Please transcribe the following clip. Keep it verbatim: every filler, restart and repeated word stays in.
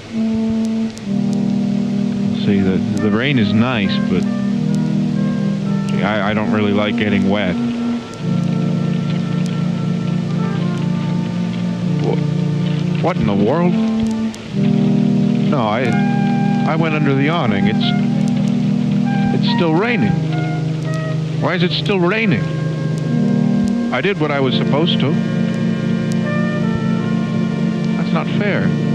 See, the, the rain is nice, but gee, I, I don't really like getting wet. What in the world? No, I I went under the awning. It's it's still raining. Why is it still raining? I did what I was supposed to. That's not fair.